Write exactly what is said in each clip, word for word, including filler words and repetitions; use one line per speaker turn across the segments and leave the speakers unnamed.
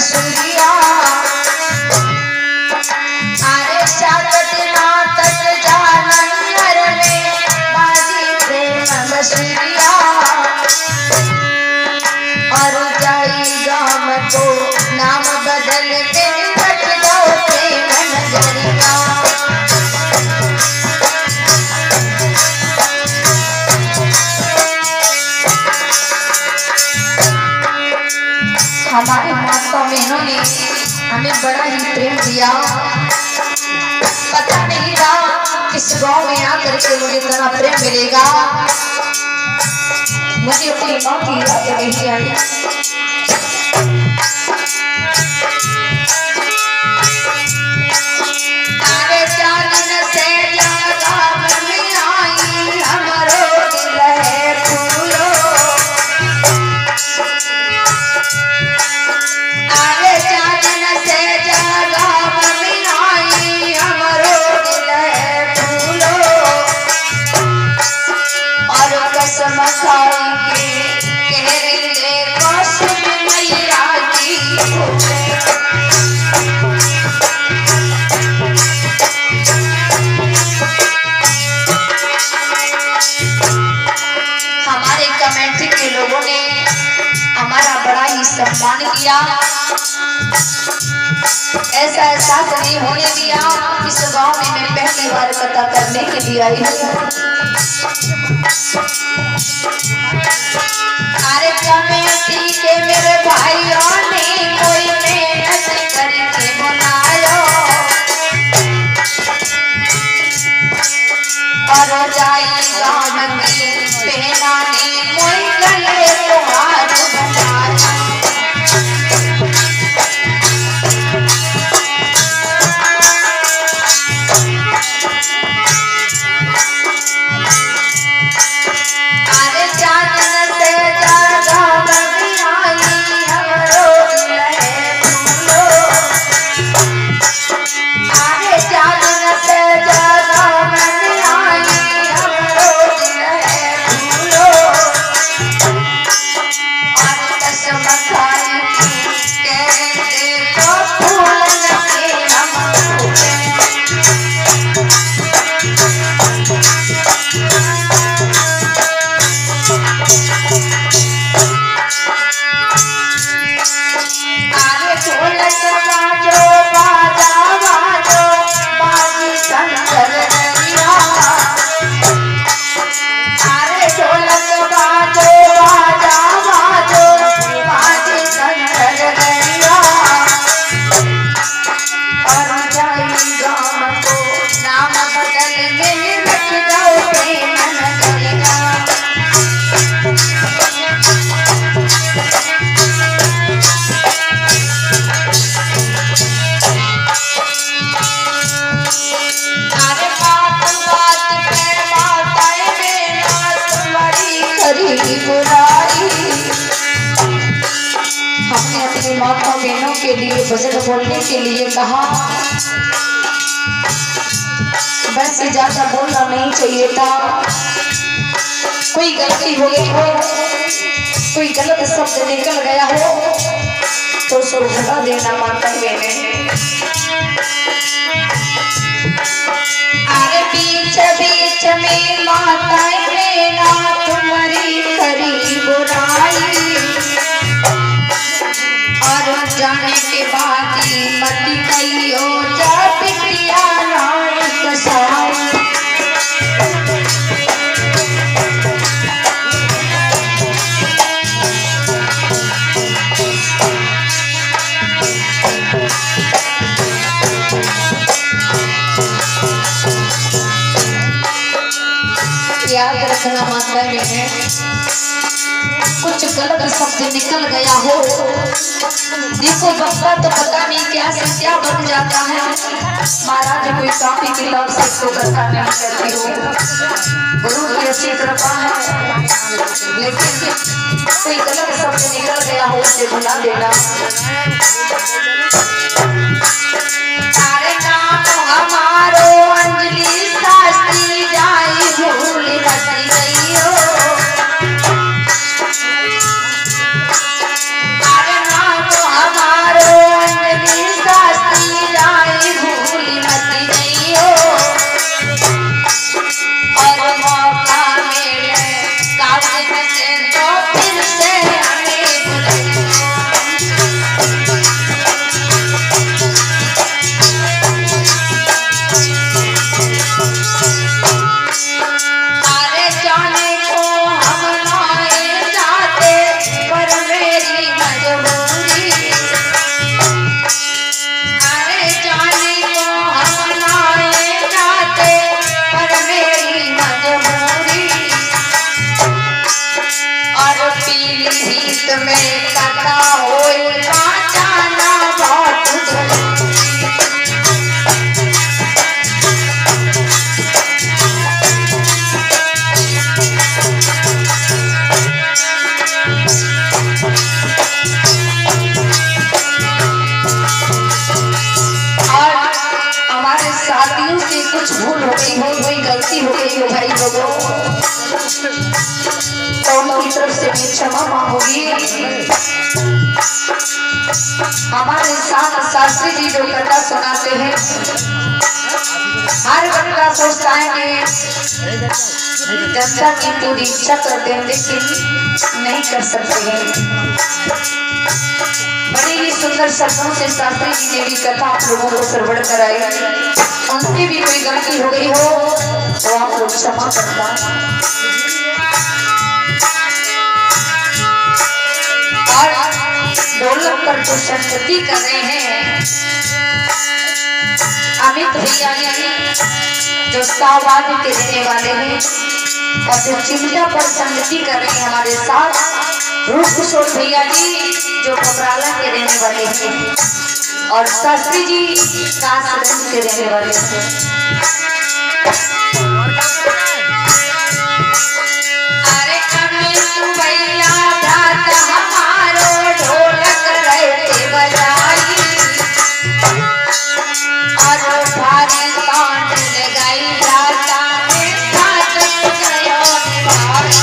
बसुरिया अरे चाकत नाटक जानर में बाजी प्रेम बसुरिया और जाई गाम को नाम बदल के रख दो प्रेम नगरिया। हमारे माता बहनों ने हमें बड़ा ही प्रेम दिया। पता नहीं था इस गांव में आकर के मुझे इतना प्रेम मिलेगा। मुझे अपनी माँ की याद नहीं आई। आगे चांदन से ज्यादा में आई हमारो दिल है फूलो। आगे चांदन से ज्यादा में आई हमारो दिल है फूलो। और कसम खाई के कह रही कसम मैया की कमेंट्री के लोगों ने हमारा बड़ा ही सम्मान किया। ऐसा एहसास नहीं होने दिया इस गांव में मैं पहली बार कथा करने के लिए आई हूँ। अरे कमेटी के मेरे भाइयों ने कोई मेहनत करके बनायो और जाई गाँव की पहना ने मोई गले तुम्हार बनाया। अरे चांदन से ज्यादा में आई हमरो दिल है फूलो। अरे चांदन से ज्यादा में आई हमरो दिल है फूलो। और कसम खाई की कहते तो फूल लगे हम आगे ढोलक बाजो बाजा बाजो बाजी शंकर रैया। अरे ढोलक बाजो बाजा बाजो बाजी शंकर रैया। और जाई गाँव को नाम बदल में रख दो प्रेम नगरिया। अरे बात बात पे बातें में ना तुम्हारी करी बुराई। हमने अपनी माता बहनों के लिए भजन बोलने के लिए कहा। वैसे ज्यादा बोलना नहीं चाहिए था। कोई गलती हो गई हो, कोई गलत शब्द निकल गया हो तो सुलझा देना माता बहने। अरे बीच बीच में माताएं मेरा तुम्हारी करी बुराई। और जाने के बाद ही मत गई हो जा पिटिया नाई कसाई। याद रखना माता बहने, कुछ गलत शब्द निकल गया हो देखो बप्पा तो पता नहीं क्या से क्या बन जाता है। महाराज कोई काफी किताब से इसको करता नहीं करती हो, गुरु की अच्छी कृपा है। लेकिन कोई गलत शब्द निकल गया हो उसे भुला देना। अरे नाम हमारो अंजलि शास्त्री जाई भूल मत गई हो। अरे नाम हमारो कुछ भूल हो गई हो, कोई गलती हो गई हो भाई लोगों, तो उनकी तरफ से भी क्षमा मांगोगी। हमारे साथ शास्त्री जी जो कथा सुनाते हैं, हर बंदा सोचता है कि जनता की पूरी इच्छा करते हैं, लेकिन नहीं कर सकते हैं। बड़े ही सुंदर शब्दों से शास्त्री जी ने भी कथा आप लोगों को श्रवण कराई। उनसे भी कोई गलती हो गई हो तो आप लोग क्षमा करना। और ढोलक पर जो संगति कर रहे हैं अमित भैया जो सावाद के रहने वाले हैं, और जो चिमटा पर संगति कर रहे हैं हमारे साथ रूप किशोर भैया जी जो कपराला के रहने वाले हैं, और शास्त्री जी कासगंज के रहने वाले हैं। अरे अमित भैया दात हमारो ढोलक रहते बजाई, और भारी तान लगाई जाता है साथ गयो निभाई।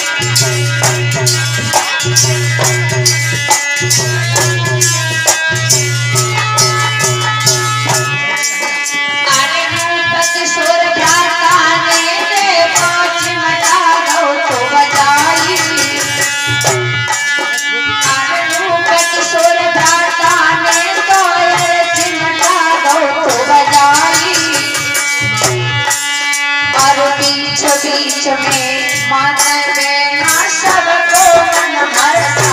बीच में मन में ना सबको मन भरता,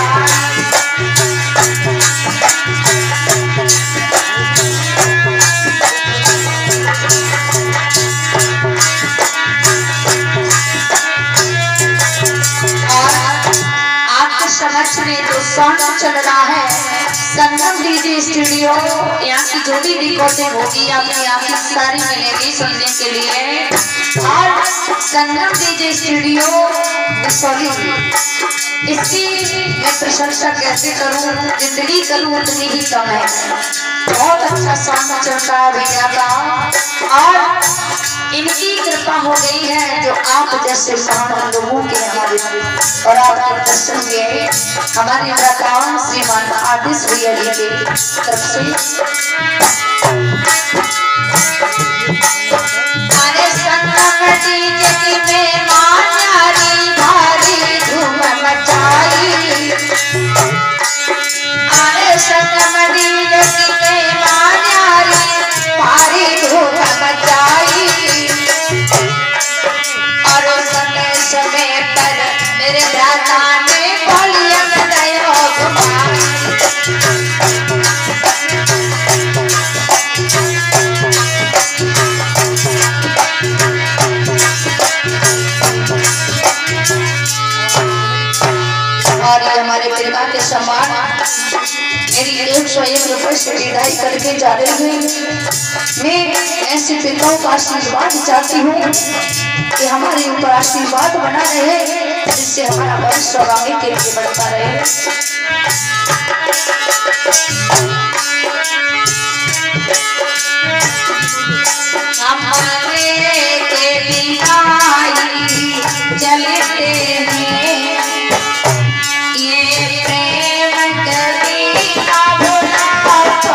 और आपके समक्ष में जो सॉन्ग चल रहा है संगम डीजे स्टूडियो, यहाँ की जो भी रिकॉर्डिंग होगी आपकी आपकी सारी मिलेगी सुनने के लिए। और संगम डीजे स्टूडियो सॉरी, इसकी मैं प्रशंसा कैसे करूं, जितनी करूं उतनी ही कम है। बहुत अच्छा सॉन्ग चलता है भैया का, और इनकी कृपा हो गई है जो आप जैसे महान लोगों के हमारे और आपके दर्शन किए हमारे व्रतावन श्रीमान आदिश भैया जी के तरफ से। अरे संगम डीजे की मेहमान यारी भारी धूम मचाई, अरे संगम डीजे की मेहमान यारी भारी धूम मचाई, और समय समय पर मेरे भ्राता ने बोलियम दयो घुमाई। और ये हमारे पिता के समान मेरी एक सौ एक रुपये से विदाई करके जा रही हूँ। मैं ऐसे पिताओं का आशीर्वाद चाहती हूँ कि हमारे ऊपर आशीर्वाद बना रहे, जिससे हमारा वंश आगे के लिए बढ़ता रहे। हमारे के बिनाई चलते हैं ये प्रेम कभी ना भुलाता।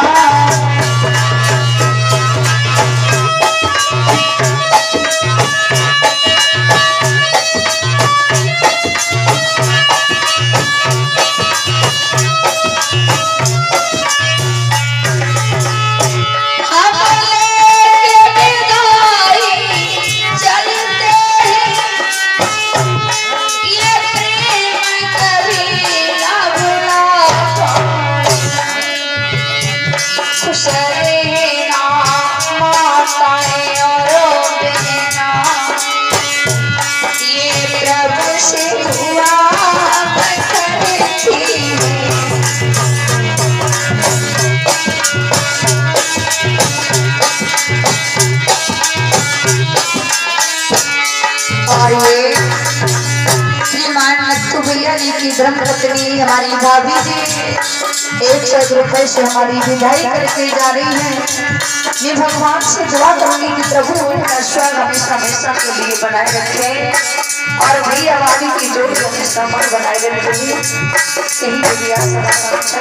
धर्म पत्नी हमारी भाभी जी एक सौ रुपए से हमारी विदाई करके जा रही है। मैं भगवान से दुआ करूंगी कि प्रभु उनका स्वर्ग हमेशा हमेशा के लिए बनाए रखे और भैया भाभी की जोड़ी हमेशा मन बनाए रखेगी। यही मेरी आशा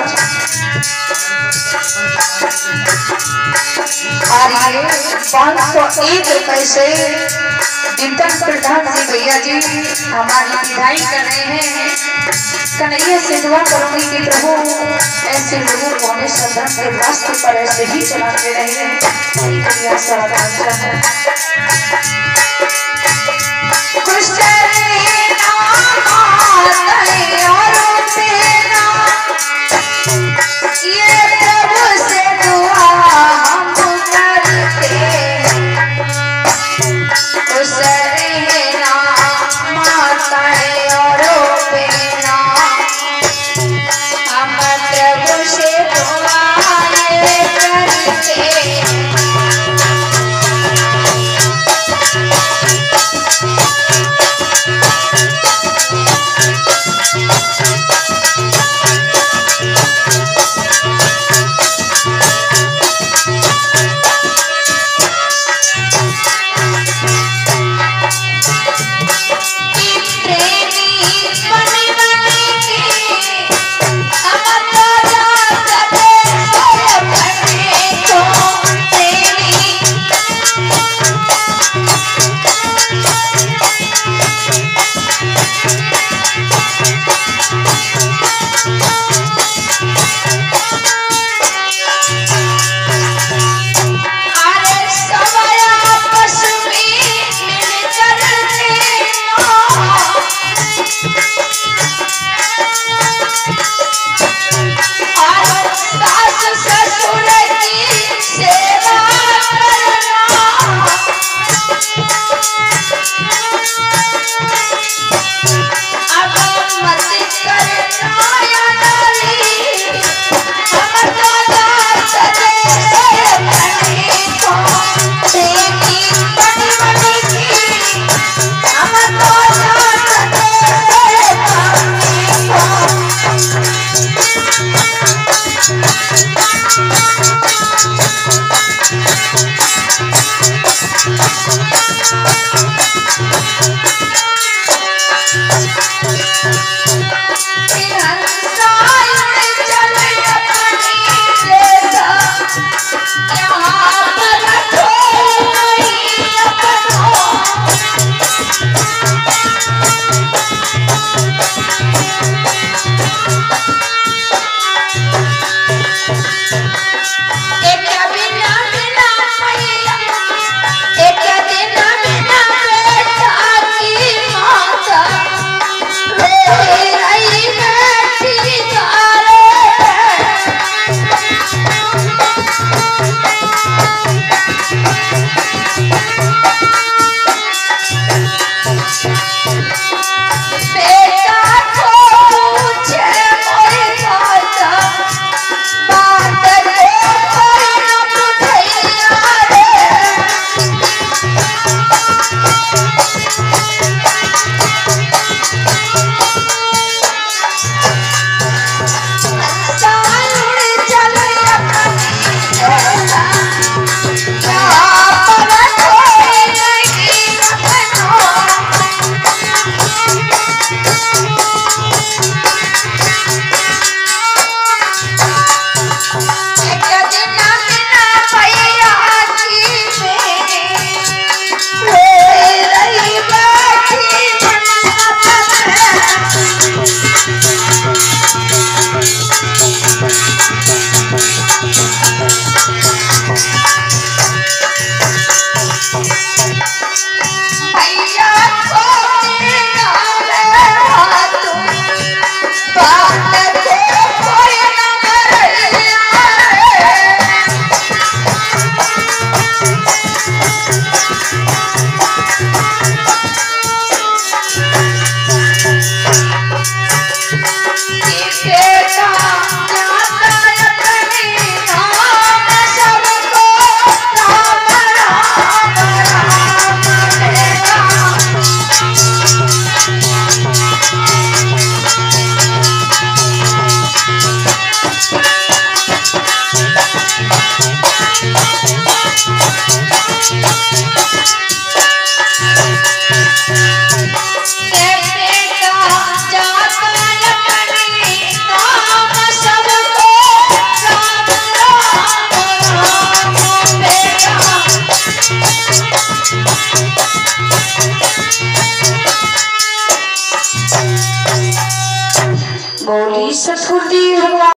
है। पाँच सौ एक रुपए से इंटन प्रधान जी भैया जी हमारी विदाई कर रहे हैं। कन्हैया से दुआ करूंगी कि प्रभु ऐसे लोगों को हमेशा धर्म के रास्ते पर ऐसे ही चलाते रहे। खुश रहना और तेरा ये प्रभु से दुआ हम करते हैं। खुश रहना माताएं और बहना हम प्रभु से दुआ करते हैं।
Thank you.